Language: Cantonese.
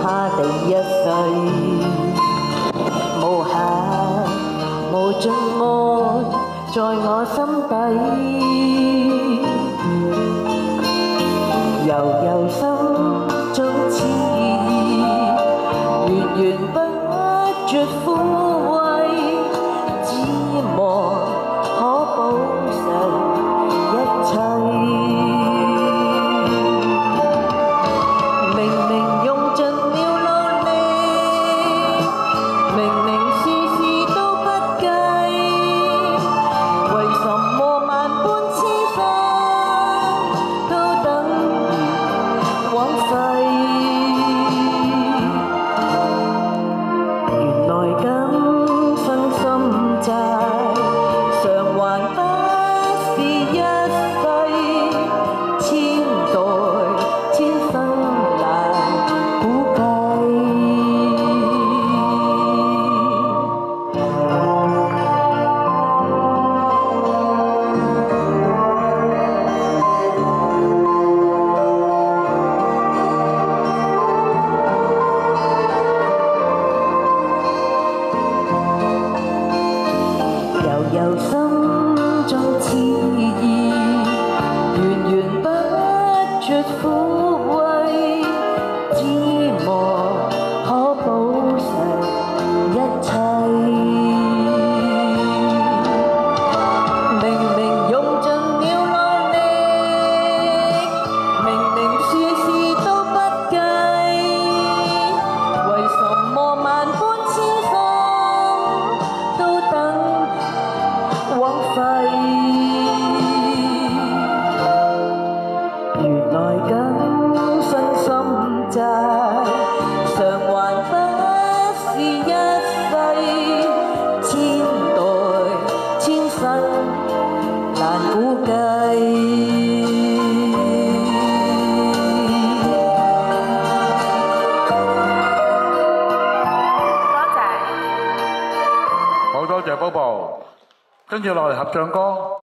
他地一世，無限無盡愛在我心底，悠悠心中痴意，源源不絕撫慰，只望可保守一切。明明用盡了努力，明明事事都不計，為什麼萬般痴心都等於枉費？原來今生心債，償還不是一世，千代千生難估計。悠悠心中痴意，源源不絕撫慰，只望可補償一切。明明用盡了努力，明明事事都不計，為什麼萬般痴心都等枉費？原來今生心債，償還不是一世，千代千生難估計。 好多謝 Bobo，跟住落嚟合唱歌。